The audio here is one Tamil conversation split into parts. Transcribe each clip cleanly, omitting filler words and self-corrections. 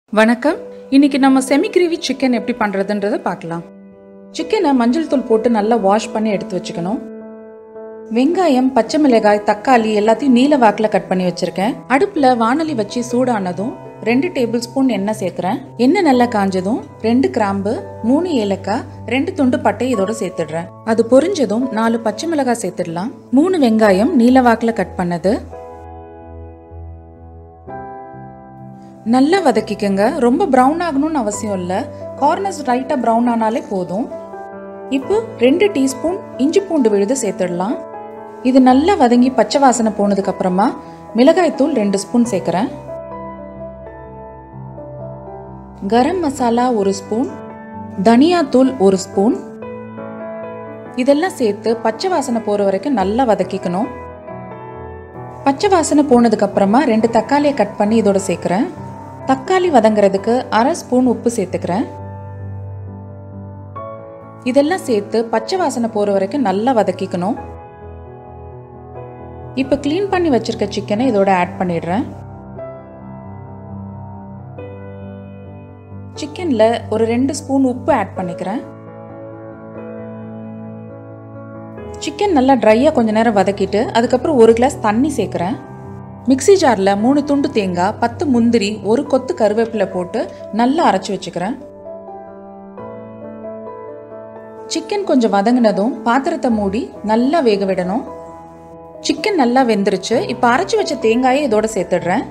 வணக்கம். இன்னைக்கு நம்ம செமி கிரேவி சிக்கன் எப்படி பண்றதுன்றத பார்க்கலாம். சிக்கனை மஞ்சள் தூள் போட்டு நல்லா வாஷ் பண்ணி எடுத்து வச்சுக்கணும். வெங்காயம், பச்சை மிளகாய், தக்காளி எல்லாத்தையும் நீல வாக்கில் கட் பண்ணி வச்சிருக்கேன். அடுப்புல வாணலி வச்சு சூடானதும் 2 டேபிள் ஸ்பூன் எண்ணெய் சேர்க்கிறேன். எண்ணெய் நல்லா காஞ்சதும் 2 கிராம்பு, 3 ஏலக்காய், 2 துண்டு பட்டை இதோட சேர்த்துடுறேன். அது பொரிஞ்சதும் 4 பச்சை மிளகாய் சேர்த்துடலாம். 3 வெங்காயம் நீல வாக்கில் கட் பண்ணது நல்லா வதக்கிக்கங்க. ரொம்ப ப்ரௌன் ஆகணும்னு அவசியம் இல்லை. கார்னர்ஸ் ரைட்டாக ப்ரௌன் ஆனாலே போதும். இப்போ 2 டீஸ்பூன் இஞ்சி பூண்டு விழுது சேர்த்துடலாம். இது நல்லா வதங்கி பச்சை வாசனை போனதுக்கு அப்புறமா மிளகாய்த்தூள் 2 ஸ்பூன் சேர்க்குறேன். கரம் மசாலா 1 ஸ்பூன், தனியாத்தூள் 1 ஸ்பூன். இதெல்லாம் சேர்த்து பச்சை வாசனை போகிற வரைக்கும் நல்லா வதக்கிக்கணும். பச்சை வாசனை போனதுக்கு அப்புறமா 2 தக்காளியை கட் பண்ணி இதோட சேர்க்குறேன். தக்காளி வதங்கிறதுக்கு 1/2 ஸ்பூன் உப்பு சேர்த்துக்கிறேன். இதெல்லாம் சேர்த்து பச்சை வாசனை போற வரைக்கும் நல்லா வதக்கிக்கணும். இப்போ க்ளீன் பண்ணி வச்சிருக்க சிக்கனை இதோட ஆட் பண்ணிடுறேன். சிக்கன்ல ஒரு 2 ஸ்பூன் உப்பு ஆட் பண்ணிக்கிறேன். சிக்கன் நல்லா ட்ரையாக கொஞ்ச நேரம் வதக்கிட்டு அதுக்கப்புறம் 1 கிளாஸ் தண்ணி சேர்க்குறேன். மிக்ஸி ஜாரில் 3 துண்டு தேங்காய், 10 முந்திரி, 1 கொத்து கருவேப்பிலை போட்டு நல்லா அரைச்சி வச்சுக்கிறேன். சிக்கன் கொஞ்சம் வதங்கினதும் பாத்திரத்தை மூடி நல்லா வேக விடணும். சிக்கன் நல்லா வெந்துருச்சு. இப்போ அரைச்சி வச்ச தேங்காயை இதோட சேர்த்துடுறேன்.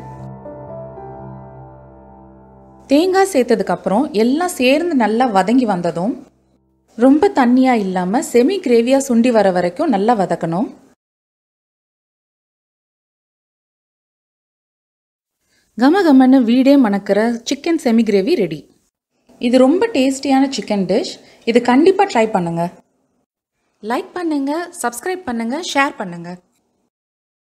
தேங்காய் சேர்த்ததுக்கு அப்புறம் எல்லாம் சேர்ந்து நல்லா வதங்கி வந்ததும் ரொம்ப தண்ணியா இல்லாம செமி கிரேவியா சுண்டி வர வரைக்கும் நல்லா வதக்கணும். கமகமன்னு வீடே மணக்கிற சிக்கன் செமி கிரேவி ரெடி. இது ரொம்ப டேஸ்டியான சிக்கன் டிஷ். இது கண்டிப்பாக ட்ரை பண்ணுங்க. லைக் பண்ணுங்க, சப்ஸ்கிரைப் பண்ணுங்க, ஷேர் பண்ணுங்க.